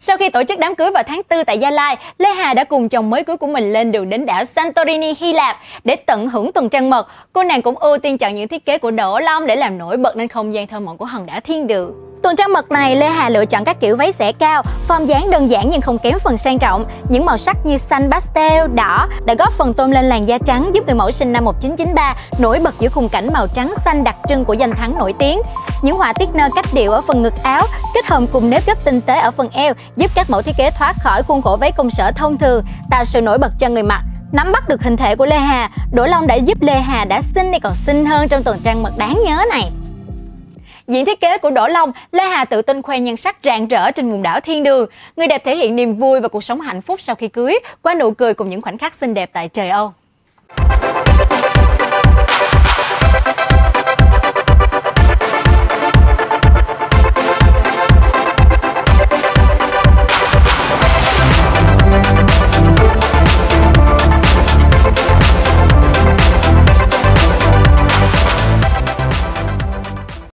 Sau khi tổ chức đám cưới vào tháng 4 tại Gia Lai, Lê Hà đã cùng chồng mới cưới của mình lên đường đến đảo Santorini, Hy Lạp để tận hưởng tuần trăng mật. Cô nàng cũng ưu tiên chọn những thiết kế của Đỗ Long để làm nổi bật nên không gian thơ mộng của hòn đảo thiên đường. Tuần trăng mật này, Lê Hà lựa chọn các kiểu váy xẻ cao, form dáng đơn giản nhưng không kém phần sang trọng. Những màu sắc như xanh pastel, đỏ đã góp phần tôn lên làn da trắng, giúp người mẫu sinh năm 1993 nổi bật giữa khung cảnh màu trắng xanh đặc trưng của danh thắng nổi tiếng. Những họa tiết nơ cách điệu ở phần ngực áo kết hợp cùng nếp gấp tinh tế ở phần eo giúp các mẫu thiết kế thoát khỏi khuôn khổ váy công sở thông thường, tạo sự nổi bật cho người mặc. Nắm bắt được hình thể của Lê Hà, Đỗ Long đã giúp Lê Hà đã xinh hay còn xinh hơn trong tuần trăng mật đáng nhớ này. Diện thiết kế của Đỗ Long, Lê Hà tự tin khoe nhan sắc rạng rỡ trên vùng đảo thiên đường. Người đẹp thể hiện niềm vui và cuộc sống hạnh phúc sau khi cưới qua nụ cười cùng những khoảnh khắc xinh đẹp tại trời Âu.